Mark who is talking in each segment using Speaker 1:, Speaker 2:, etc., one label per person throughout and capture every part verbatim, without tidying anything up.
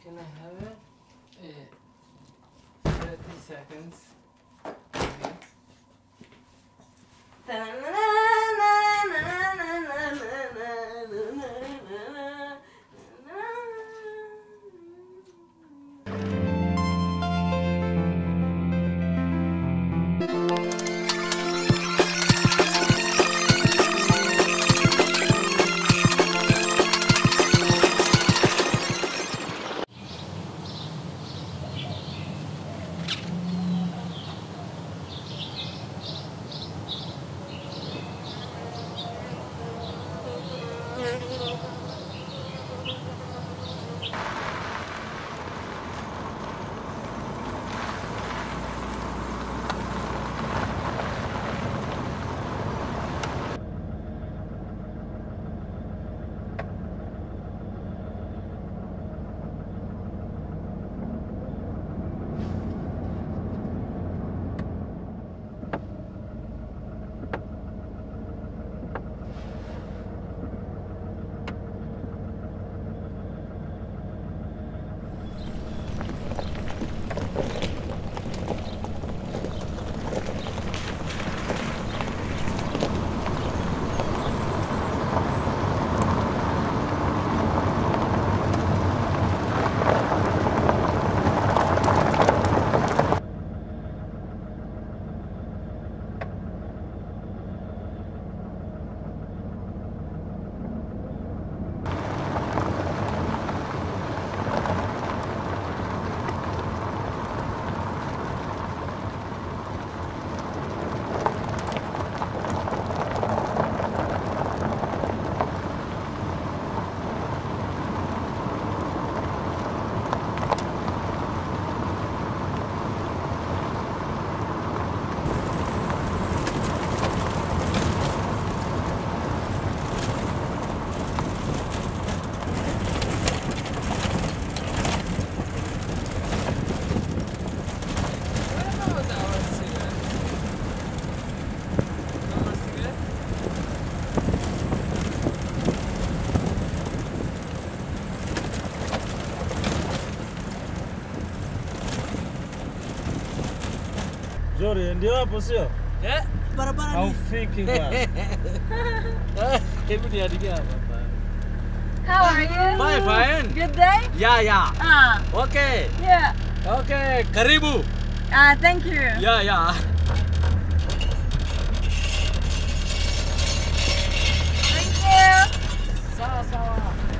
Speaker 1: Can I have it? Yeah. thirty seconds.
Speaker 2: Zuri, ndio hapo sio?
Speaker 1: Eh, barabara ni.
Speaker 2: Haufiki bwana.
Speaker 1: Hebu niadikie hapa.
Speaker 3: How are you?
Speaker 1: Fine, fine.
Speaker 3: Good day?
Speaker 1: Yeah, yeah.
Speaker 3: Ah.
Speaker 1: Okay.
Speaker 3: Yeah.
Speaker 1: Okay, karibu.
Speaker 3: Ah, thank you.
Speaker 1: Yeah, yeah.
Speaker 3: Thank you.
Speaker 1: Sawa sawa.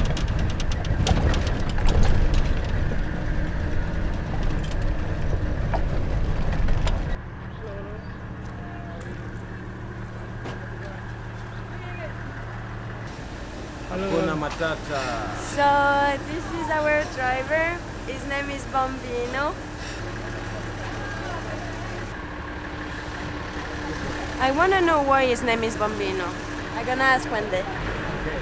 Speaker 2: Kuna matata.
Speaker 3: So, this is our driver. His name is Bambino. I want to know why his name is Bambino. I'm gonna ask one day.
Speaker 1: Okay.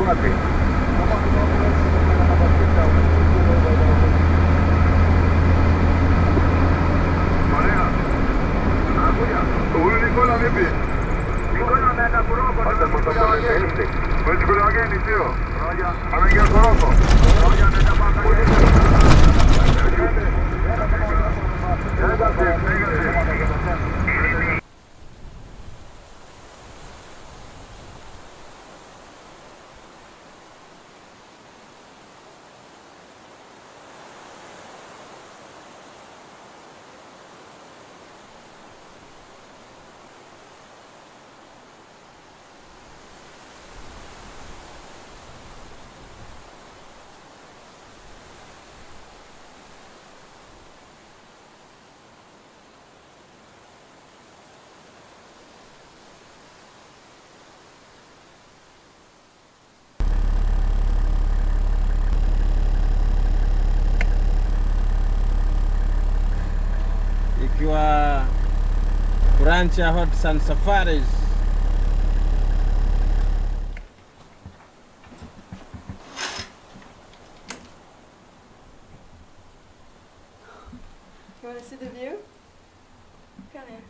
Speaker 4: wapi? Maria, nakuja. Huyu Nikola vipi? Nikola ameenda Koroko. Amekuja wageni. Amekuja wageni sio? Roja. Ameingia Koroko. Roja anaenda baka yeye.
Speaker 2: Ikiwa branch ya Hot Sun Safaris.
Speaker 3: You want to see the view? Come here.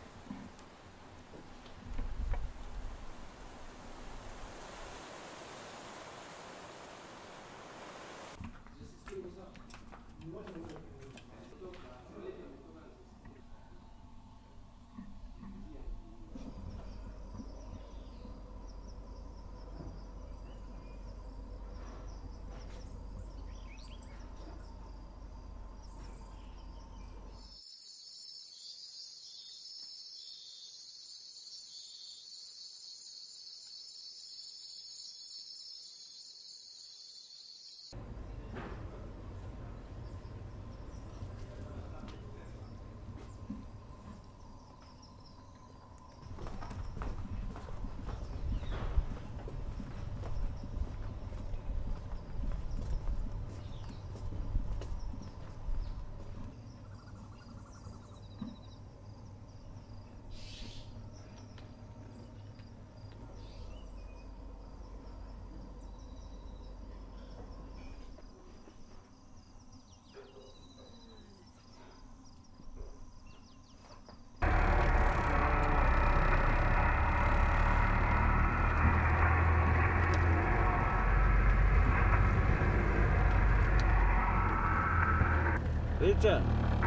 Speaker 2: Richard.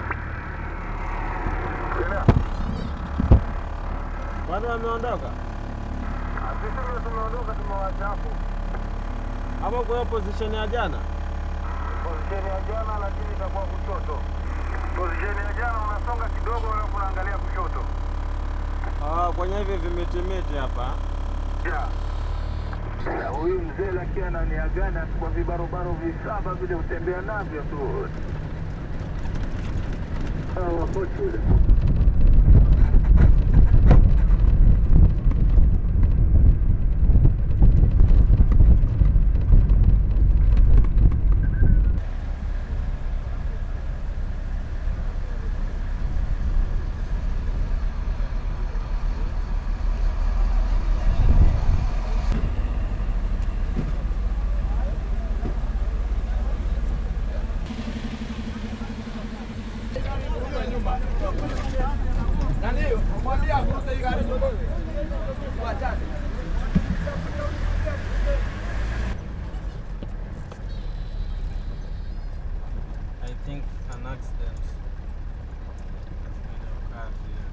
Speaker 2: Bado wameondoka?
Speaker 4: Sisi ndio tumeondoka, tumewaacha hapo.
Speaker 2: Hapo kwa position ya jana?
Speaker 4: Position ya jana lakini itakuwa kushoto. Position ya jana unasonga kidogo alafu unaangalia kushoto.
Speaker 2: Ah, kwenye hivi vimiti-miti hapa.
Speaker 4: Yeah. Na huyu mzee lakini ananiagana kwa vibarobaro visaba vile utembea navyo tu. Oh, wako shule.
Speaker 2: I think an accident has occurred here.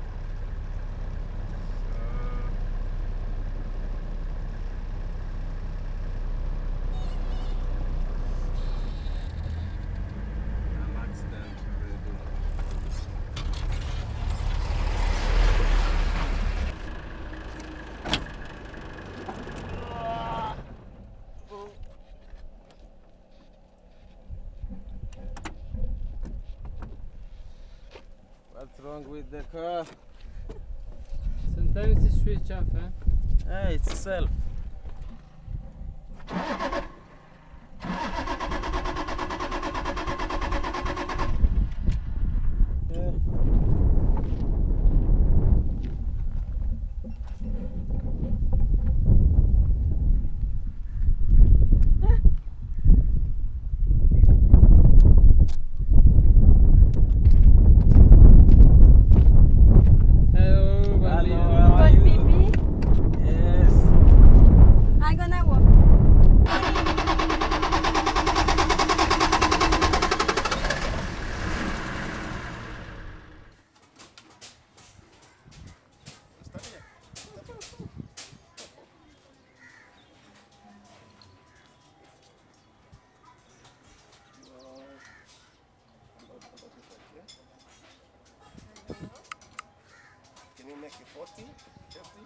Speaker 2: So, an accident already. What's wrong with the car?
Speaker 1: Sometimes it switch off, eh?
Speaker 2: Hey, it's self. Yeah.
Speaker 5: forty, fifty.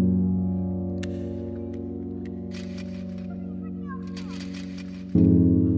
Speaker 6: you.